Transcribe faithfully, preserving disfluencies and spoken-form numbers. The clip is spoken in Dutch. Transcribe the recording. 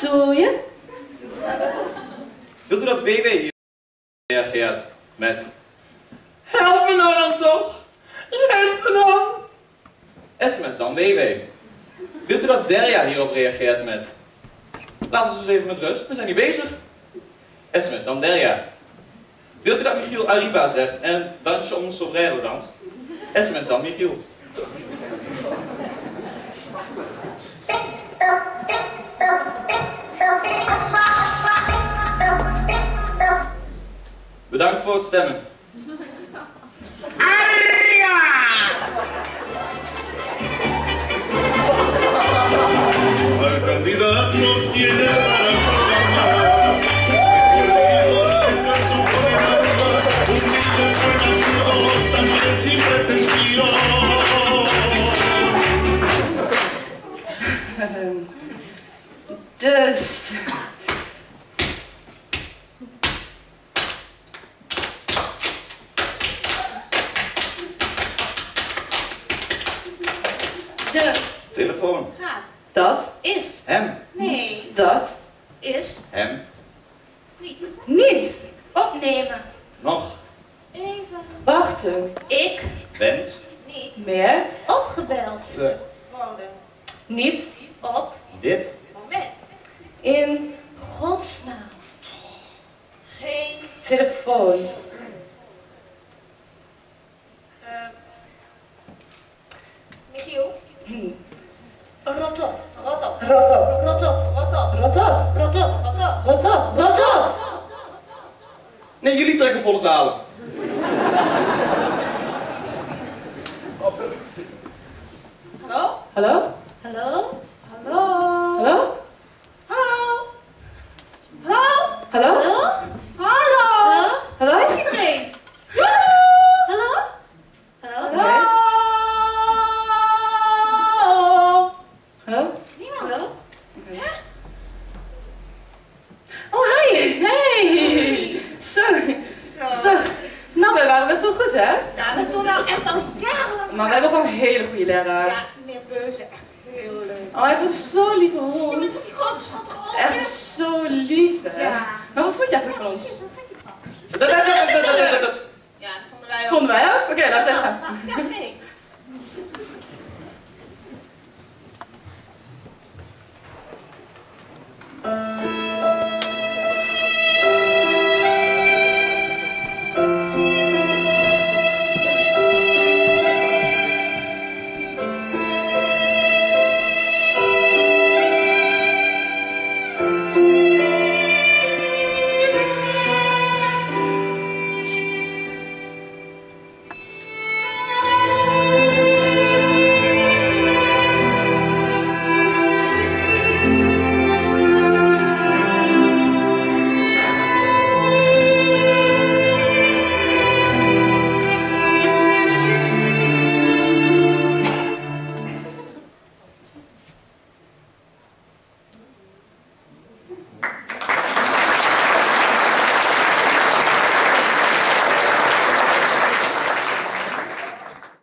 bedoel je? Wilt u dat W W hier reageert met... Help me nou dan toch! Red me dan! S M S dan W W. Wilt u dat Derja hierop reageert met... Laat ons eens even met rust, we zijn niet bezig. S M S dan Derja. Wilt u dat Michiel Arriba zegt en dansje om sombrero danst? S M S dan Michiel. Bedankt voor het stemmen. Arriba! Al candidato tiene para programar. Humilde fue nacido, también sin pretensión. Dus... De Telefoon. gaat. Dat Is. Hem. Nee. Dat Is. Hem. Niet. niet. Opnemen. Nog. Even. Wachten. Ik. Wens. Niet. Meer. Opgebeld. Te. Wonen. Niet. Op. Dit. Moment. In. Godsnaam. Geen. Telefoon. Uh, Michiel. Hm. Rot op. Rot op. Rot op. Rot op. Rot op. Rot op. Rot op. Rot op. Rot op. Rot op. Nee, jullie trekken volle zalen. Hallo? Hallo? Hallo? Hallo? Hallo? Hallo? Hallo? Hallo? Hallo? Hallo? Hallo? Hallo? Is iedereen? Hallo? Hallo? Nee. Hallo? Niemand? Hallo? Oh, hi! Hey! Zo. Zo. Nou, wij waren best wel goed, hè? Ja, dat doen we nou echt al jarenlang. Maar wij hebben ook een hele goede leraar. Ja, meneer Beuze, echt heel leuk. Oh, hij heeft een zo lieve Je hond. bent toch die grote schattige ogen? Echt zo lief, hè? Ja. Maar wat vond je eigenlijk van ons? Precies, wat vind je